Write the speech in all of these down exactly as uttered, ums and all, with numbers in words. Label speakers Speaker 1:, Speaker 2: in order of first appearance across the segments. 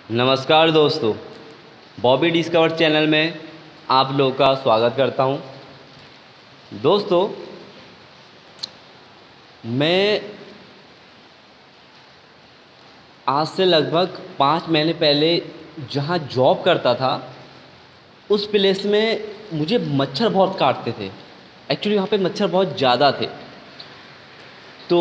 Speaker 1: नमस्कार दोस्तों, Bobby discover channel में आप लोगों का स्वागत करता हूं। दोस्तों, मैं आज से लगभग पाँच महीने पहले जहां जॉब करता था उस प्लेस में मुझे मच्छर बहुत काटते थे। एक्चुअली वहाँ पे मच्छर बहुत ज़्यादा थे। तो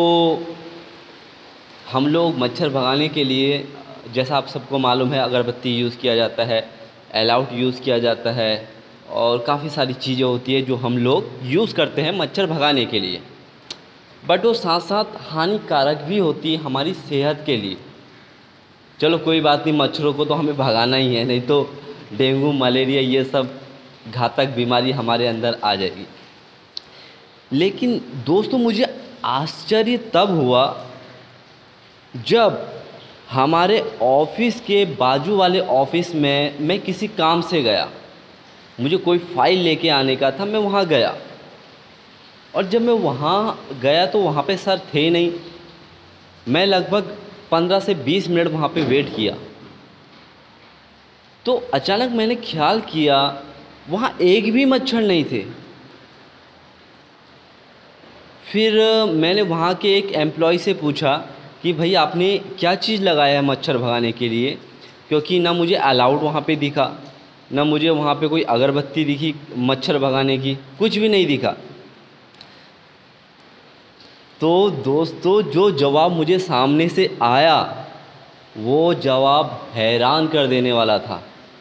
Speaker 1: हम लोग मच्छर भगाने के लिए, जैसा आप सबको मालूम है, अगरबत्ती यूज़ किया जाता है, एल आउट यूज़ किया जाता है और काफ़ी सारी चीज़ें होती है जो हम लोग यूज़ करते हैं मच्छर भगाने के लिए। बट वो साथ साथ हानिकारक भी होती है हमारी सेहत के लिए। चलो कोई बात नहीं, मच्छरों को तो हमें भगाना ही है, नहीं तो डेंगू मलेरिया ये सब घातक बीमारी हमारे अंदर आ जाएगी। लेकिन दोस्तों, मुझे आश्चर्य तब हुआ जब हमारे ऑफिस के बाजू वाले ऑफिस में मैं किसी काम से गया। मुझे कोई फ़ाइल लेके आने का था, मैं वहाँ गया और जब मैं वहाँ गया तो वहाँ पे सर थे नहीं। मैं लगभग पंद्रह से बीस मिनट वहाँ पे वेट किया तो अचानक मैंने ख्याल किया वहाँ एक भी मच्छर नहीं थे। फिर मैंने वहाँ के एक एम्प्लॉय से पूछा कि भाई आपने क्या चीज़ लगाया है मच्छर भगाने के लिए, क्योंकि ना मुझे अलाउड वहाँ पे दिखा, ना मुझे वहाँ पे कोई अगरबत्ती दिखी मच्छर भगाने की, कुछ भी नहीं दिखा। तो दोस्तों, जो जवाब मुझे सामने से आया वो जवाब हैरान कर देने वाला था।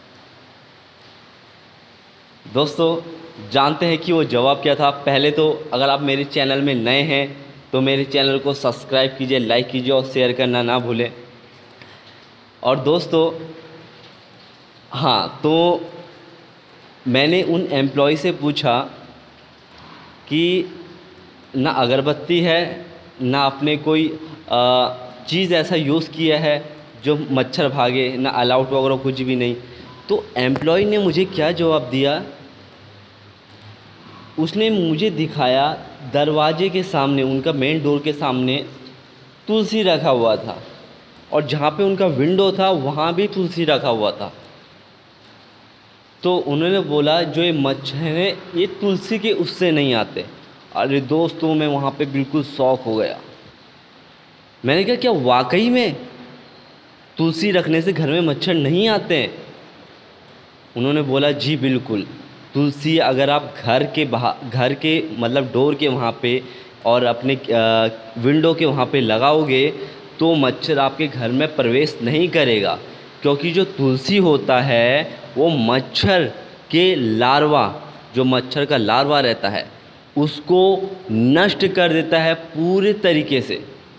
Speaker 1: दोस्तों, जानते हैं कि वो जवाब क्या था? पहले तो अगर आप मेरे चैनल में नए हैं तो मेरे चैनल को सब्सक्राइब कीजिए, लाइक कीजिए और शेयर करना ना भूलें। और दोस्तों, हाँ, तो मैंने उन एम्प्लॉय से पूछा कि ना अगरबत्ती है, ना आपने कोई चीज़ ऐसा यूज़ किया है जो मच्छर भागे, ना अलाउट वगैरह कुछ भी नहीं। तो एम्प्लॉय ने मुझे क्या जवाब दिया, उसने मुझे दिखाया दरवाजे के सामने, उनका मेन डोर के सामने तुलसी रखा हुआ था और जहाँ पे उनका विंडो था वहाँ भी तुलसी रखा हुआ था। तो उन्होंने बोला जो ये मच्छर हैं ये तुलसी के उससे नहीं आते। अरे दोस्तों, मैं वहाँ पे बिल्कुल शॉक हो गया। मैंने कहा क्या वाकई में तुलसी रखने से घर में मच्छर नहीं आते हैं? उन्होंने बोला जी बिल्कुल, तुलसी अगर आप घर के बाहर, घर के मतलब डोर के वहाँ पे और अपने विंडो के वहाँ पे लगाओगे तो मच्छर आपके घर में प्रवेश नहीं करेगा, क्योंकि जो तुलसी होता है वो मच्छर के लार्वा, जो मच्छर का लार्वा रहता है उसको नष्ट कर देता है पूरे तरीके से।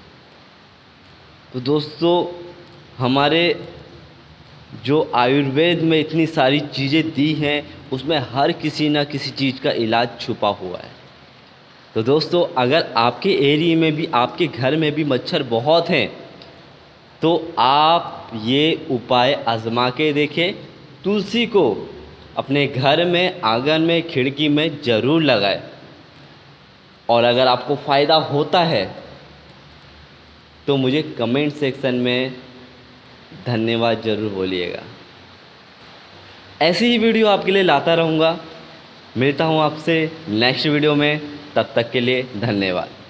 Speaker 1: तो दोस्तों, हमारे जो आयुर्वेद में इतनी सारी चीज़ें दी हैं उसमें हर किसी ना किसी चीज़ का इलाज छुपा हुआ है। तो दोस्तों, अगर आपके एरिया में भी, आपके घर में भी मच्छर बहुत हैं तो आप ये उपाय आजमा के देखें। तुलसी को अपने घर में, आंगन में, खिड़की में ज़रूर लगाएं और अगर आपको फ़ायदा होता है तो मुझे कमेंट सेक्शन में धन्यवाद ज़रूर बोलिएगा। ऐसी ही वीडियो आपके लिए लाता रहूँगा। मिलता हूँ आपसे नेक्स्ट वीडियो में, तब तक के लिए धन्यवाद।